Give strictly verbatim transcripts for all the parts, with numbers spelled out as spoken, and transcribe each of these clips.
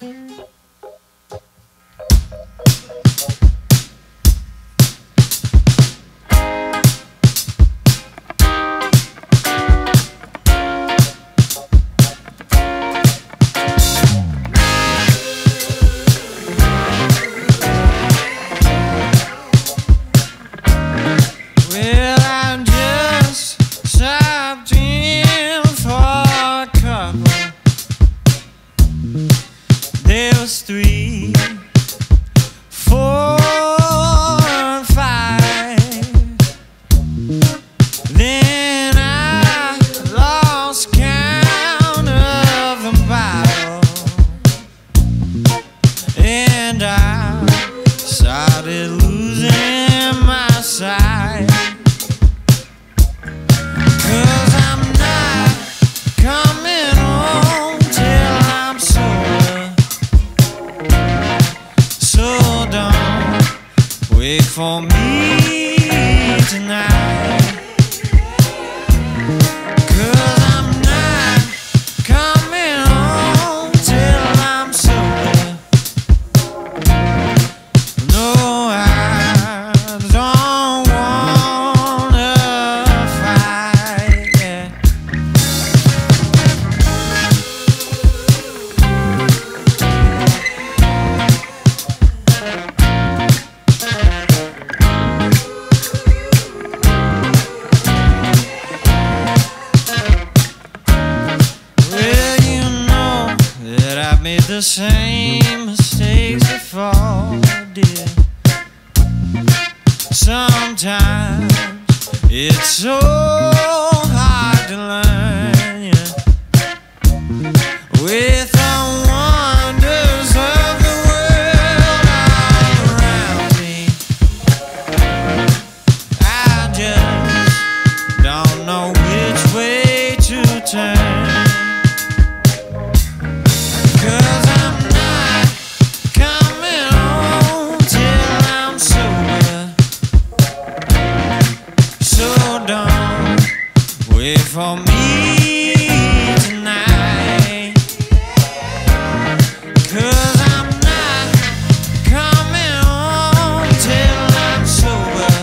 There was three, four, and five. Then I lost count of the bottle, and I started losing my sight. 'Cause I'm not coming home till I'm sober. So don't wait for me tonight, 'cause I'm not coming home till I'm sober. No, I don't wanna fight, yeah. Made the same mistakes before, dear. Sometimes it's so hard to learn, yeah. With the wonders of the world all around me, I just don't know which way to turn. 'Cause I'm not coming home till I'm sober. So don't wait for me tonight, 'cause I'm not coming home till I'm sober.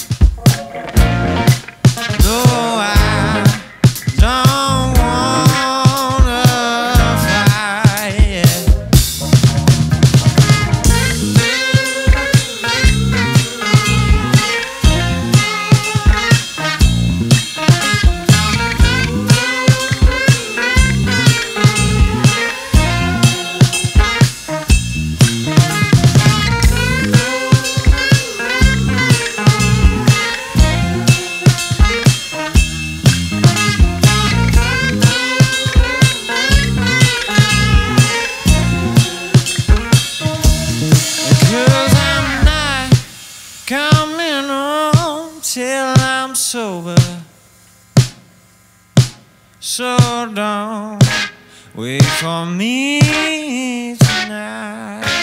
No, I don't wanna fight, yeah. Coming home till I'm sober. So don't wait for me tonight,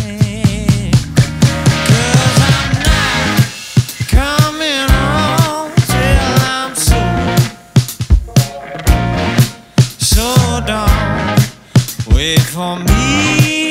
'cause I'm not coming home till I'm sober. So don't wait for me